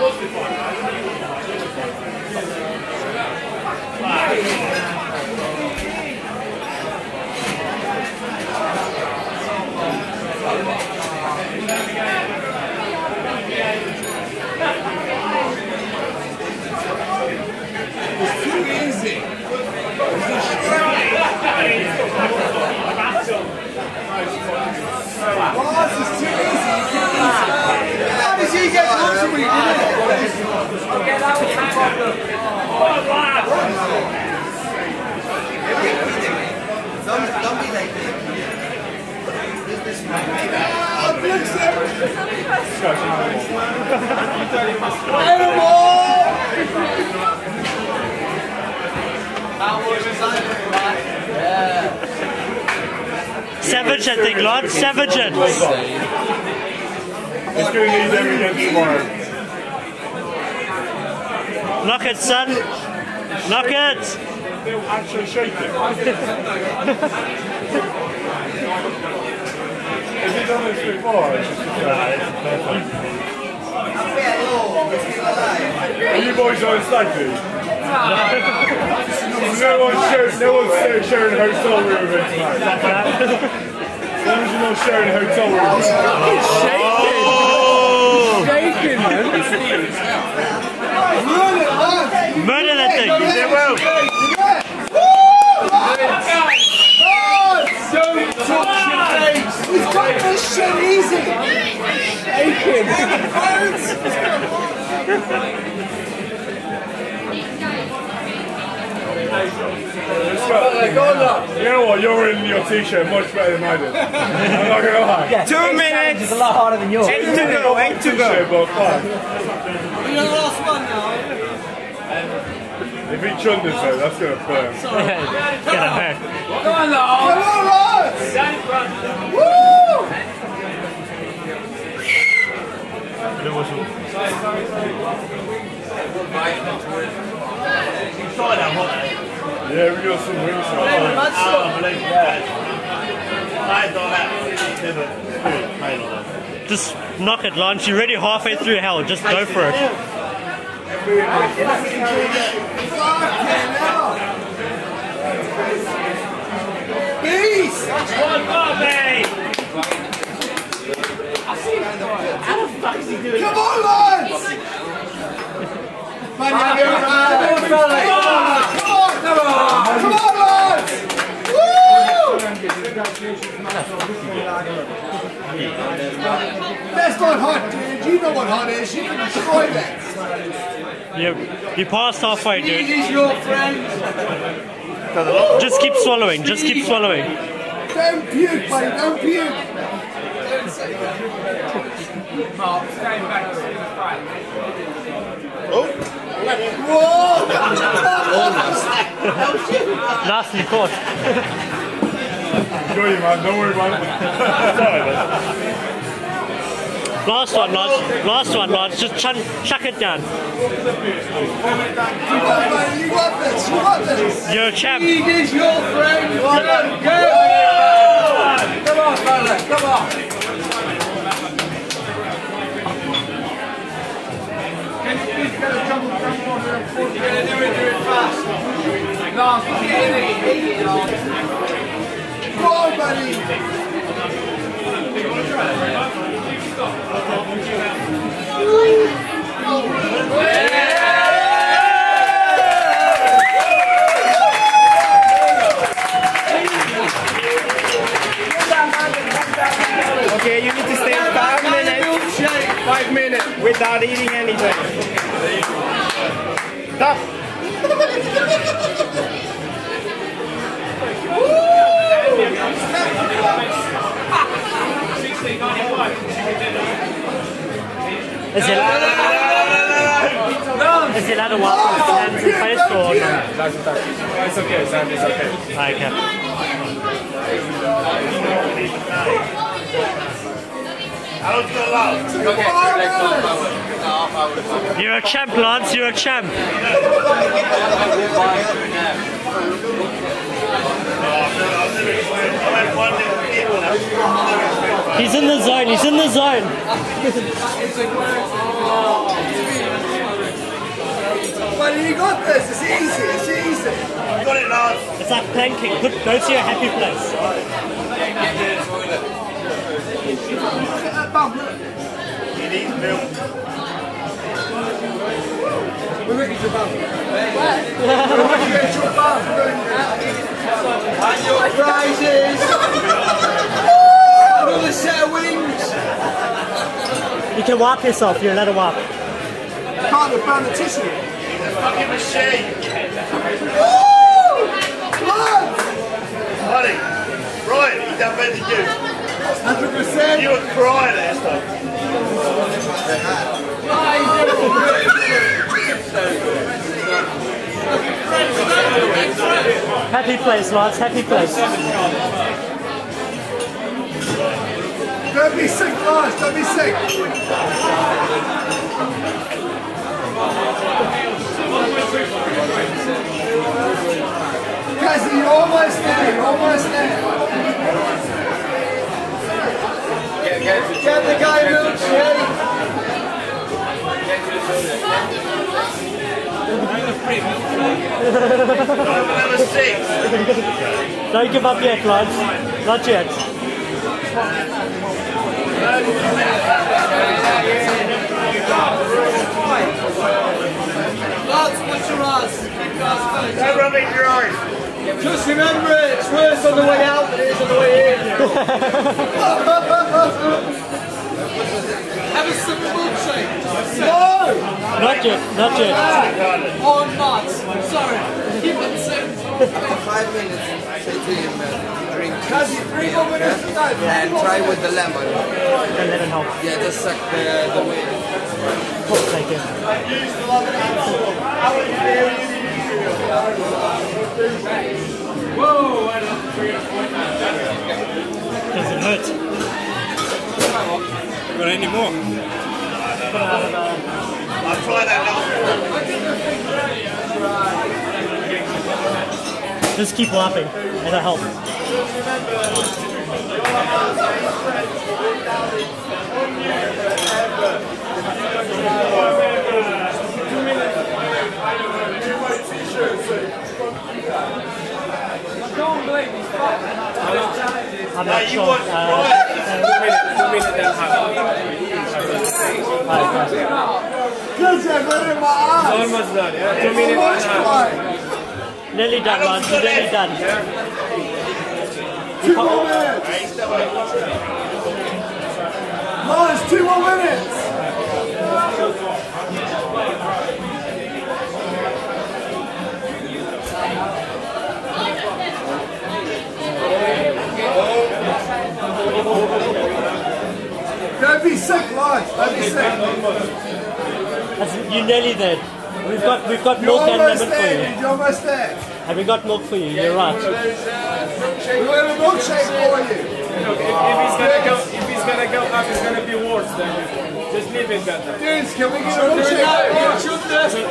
Don't be like this. Savage, I think, Lord. Savage it. It's going to need them again tomorrow. Knock it, son. Knock it. They'll actually shake it. Has he done this before? It's just perfect. Are you boys on stag do? No one's sharing a hotel room with it tonight. As long as you're not sharing a hotel room. It's shaking! Oh. Shaking, man! Murder that thing. They will! Don't touch your face! He's got this shit easy! Shaking! You know what? You're in your t-shirt much better than I did. I'm not going to lie. Yeah, 2 minutes! It's a lot harder than yours. 8 to go, 8 to go. But fine. You're the last one now. If he chunders though, that's going to burn. It's gonna hurt. Come on, lads! Woo! Yeah, we got some wings. Just knock it, Lance. You're already halfway through hell. Just go for it. Beast! One more, mate! Come on, lads! Come on, lads! Woo! That's not hot, dude. You know what hot is. You can destroy that. You passed halfway, dude. He's your friend. Just keep swallowing. Just keep swallowing. Don't puke, buddy. Don't puke. Mark, stay back to the front. Whoa! Nicely caught. Enjoy you, man. Don't worry about it. Sorry, man. Last one, lads. Last one, lads. Just chuck it down. You got this. You got this. You're a champ. He is your friend. Go! Come on, fella. Come on. Can you please get a jump on the foot? Do it fast. Last, go on, buddy. Okay, you need to stay 5 minutes. 5 minutes without eating anything. Stop. Is he allowed to walk with his hands in face or no? It's okay, Sam, it's okay. Okay. You're a champ, Lance. You're a champ. He's in the zone. He's in the zone. you got this. It's easy. It's easy. Got it, lads. It's like planking. Go to your happy place. Look at that bum. Look. You need milk. We're looking at your bum. We're looking at your bum. And your prizes. Another set of wings. You can wipe yourself. You're allowed to wipe. Can't have found the tissue. He's a fucking machine. Woo! Lads! Honey, Ryan, he's done better than you. 100%. You were crying last time. Happy place, lads. Happy place. Don't be sick, guys. Don't be sick. Cassie, you're almost there. You're almost there. Get the guy milkshake. Number 6. Don't give up yet, lads. Not yet. Lads, watch your ass. Don't rub it in your eyes. Just remember it. It's worse on the way out than it is on the way in. Have a sip of milkshake. No! Not yet. Not yet. Or not. Sorry. Keep it simple. 5 minutes, say to him, drink Cassie, 3 more minutes to go. and try with the lemon. And let it help. Yeah, just suck the wind. Take it. Doesn't hurt. Got any more? I'll try that now. Just keep wiping. It'll help. I'm No, not you sure. want Ryan. 2 minutes and a half. Cassie, I got it in my eyes. Almost done, yeah? 2 minutes and a half. Nearly done, lads. You're nearly done. 2 more minutes. Lads, 2 more minutes. Don't be sick, lads. Don't be sick. You're nearly there. We've got You're milk and almost lemon for there, you. dude. You're almost there. Have we got milk for you? You're right. We have a milkshake for you. Look, if he's gonna go up, it's gonna be worse than before. Just leave it that way. Dudes, can we get a milkshake? As soon as he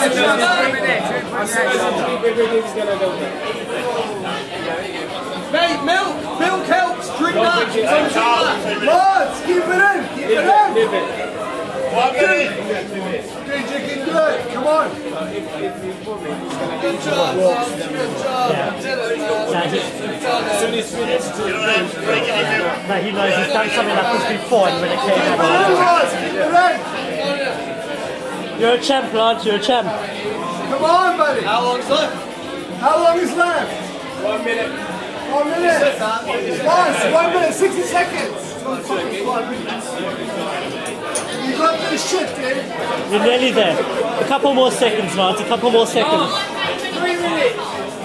everything is gonna go down. Mate, milk! Milk helps! Drink that! Lads, keep it in! Keep it in! Leave it. 1 minute. Dude, you can do it! Come on! Good job, lads. Good job. As soon as finished, You don't have to drink any milk. No, he knows he's done something like this before and when it came Keep it in, out. lads! Keep it in! You're a champ, lads. You're a champ. Come on, buddy! How long's left? How long is left? 1 minute. 1 minute! Lads, 1 minute, 60 seconds! You got this shit, dude! You're nearly there. A couple more seconds, lads. A couple more seconds. 3 minutes!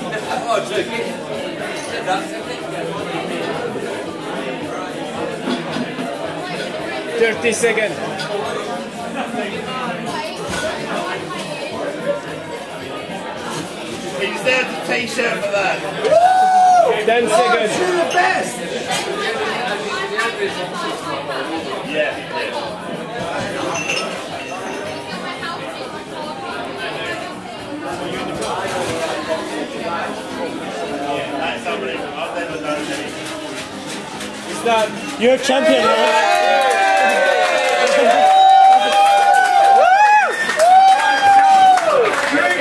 30 seconds. He deserves a t-shirt for that. 10 Lads, seconds. you're the best! Yeah. That's unbelievable. I've never done anything. It's done. You're a champion, lads. Drink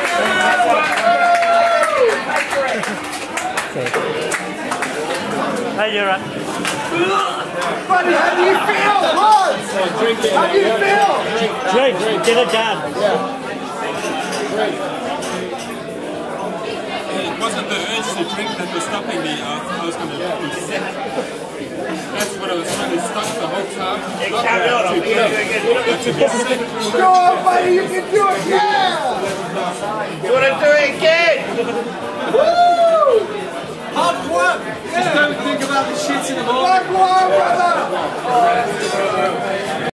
alright. Buddy, how do you feel? Lance? How do you feel? Drink, get it down. It wasn't the urge to drink that was stopping me. I was going to be sick. That's what I was trying to stop the whole time. Not to be sick. Go on, buddy, you can do it, yeah! You want to do it again? Woo! Hard work! Just don't think about the shit in the morning. Hard work, brother!